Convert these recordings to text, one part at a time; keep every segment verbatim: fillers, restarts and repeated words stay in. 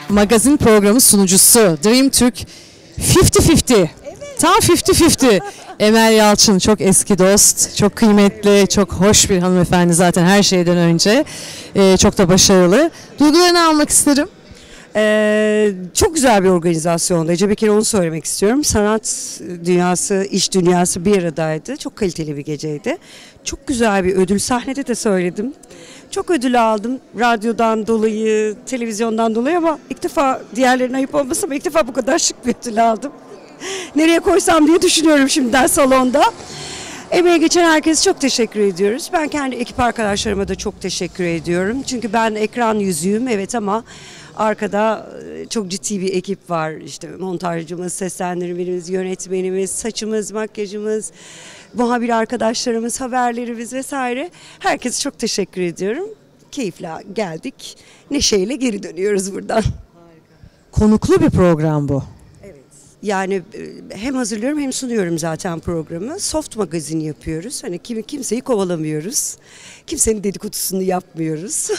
magazin programı sunucusu, Dream Türk elli elli. Tam elli elli. Emel Yalçın çok eski dost, çok kıymetli, çok hoş bir hanımefendi zaten her şeyden önce. Ee, çok da başarılı. Duygularını almak isterim. Ee, çok güzel bir organizasyonda. Ece bir kere onu söylemek istiyorum. Sanat dünyası, iş dünyası bir aradaydı. Çok kaliteli bir geceydi. Çok güzel bir ödül. Sahnede de söyledim. Çok ödül aldım. Radyodan dolayı, televizyondan dolayı ama ilk defa, diğerlerine ayıp olmasın ama ilk defa bu kadar şık bir ödül aldım. Nereye koysam diye düşünüyorum şimdiden salonda. Emeğe geçen herkese çok teşekkür ediyoruz. Ben kendi ekip arkadaşlarıma da çok teşekkür ediyorum. Çünkü ben ekran yüzüğüm evet ama arkada çok ciddi bir ekip var. İşte montajcımız, seslendirmenimiz, yönetmenimiz, saçımız, makyajımız, muhabir arkadaşlarımız, haberlerimiz vesaire. Herkese çok teşekkür ediyorum. Keyifle geldik. Neşeyle geri dönüyoruz buradan. Konuklu bir program bu. Yani hem hazırlıyorum hem sunuyorum zaten programı. Soft magazin yapıyoruz. Hani kimi kimseyi kovalamıyoruz. Kimsenin dedikodusunu yapmıyoruz.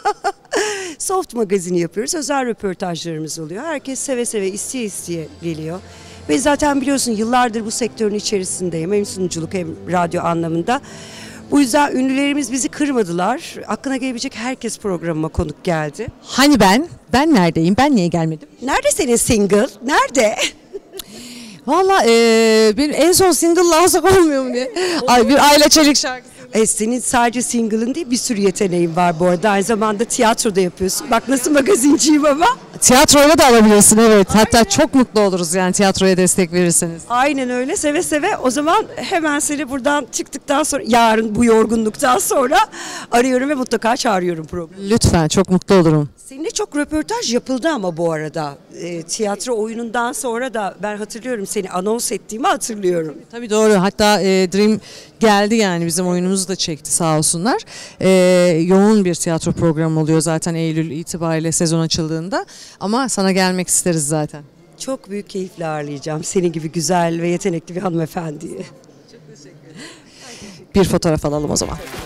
Soft magazin yapıyoruz. Özel röportajlarımız oluyor. Herkes seve seve isteye isteye geliyor. Ve zaten biliyorsun yıllardır bu sektörün içerisindeyim. Hem sunuculuk hem radyo anlamında. Bu yüzden ünlülerimiz bizi kırmadılar. Aklına gelebilecek herkes programıma konuk geldi. Hani ben? Ben neredeyim? Ben niye gelmedim? Nerede senin single? Nerede? Valla ee, bir en son single'la alsak olmuyor mu diye. Ay bir Ayla Çelik şarkısı. E, senin sadece single'ın değil bir sürü yeteneğin var bu arada. Aynı zamanda tiyatroda yapıyorsun. Bak nasıl magazinciyim ama. Tiyatroya da alabilirsin evet. Aynen. Hatta çok mutlu oluruz yani tiyatroya destek verirseniz. Aynen öyle seve seve. O zaman hemen seni buradan çıktıktan sonra yarın bu yorgunluktan sonra arıyorum ve mutlaka çağırıyorum programı. Lütfen çok mutlu olurum. Seninle çok röportaj yapıldı ama bu arada. E, tiyatro oyunundan sonra da ben hatırlıyorum seni anons ettiğimi hatırlıyorum. Tabii doğru. Hatta e, Dream geldi yani bizim oyunumuzu da çekti sağ olsunlar. E, yoğun bir tiyatro programı oluyor zaten Eylül itibariyle sezon açıldığında. Ama sana gelmek isteriz zaten. Çok büyük keyifle ağırlayacağım. Senin gibi güzel ve yetenekli bir hanımefendiyi. Çok teşekkür ederim. Bir fotoğraf alalım o zaman.